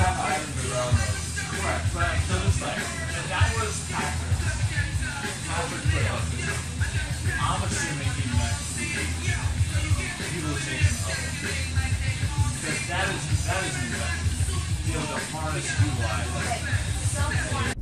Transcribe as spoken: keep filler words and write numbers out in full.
Correct, but so it's like, if that was Patrick, Patrick put I'm assuming he meant the utilization of it. Because that is, that is the be able to harness, utilize it.